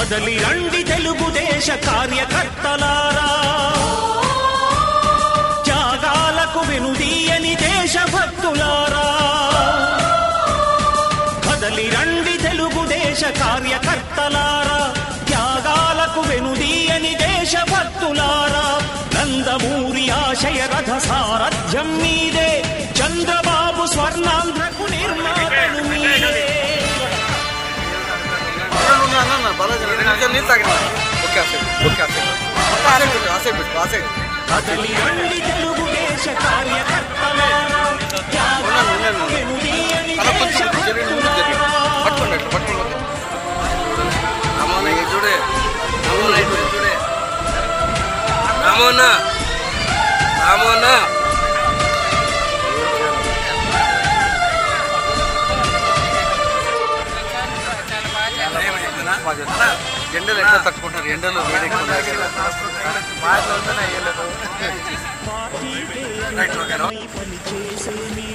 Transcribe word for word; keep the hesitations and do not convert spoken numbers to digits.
కదలి రండి తెలుగుదేశ కార్యకర్తలారా, త్యాగాలకు వెనుదీయని దేశభక్తులారా. కదలి రండి తెలుగుదేశ కార్యకర్తలారా, త్యాగాలకు వెనుదీయని దేశభక్తులారా. నందమూరి ఆశయ రథ సారథ్యం మీదే, చంద్రబాబు స్వర్ణాంధ్రకు నిర్మాణము మీదే. కదలి రండి తెలుగుదేశ కార్యకర్తలారా, త్యాగాలకు వెనుదీయని దేశభక్తులారా. రామోనా రామోనా ఎండలు ఎట్లా తట్టుకుంటారు? ఎండలు పార్టీ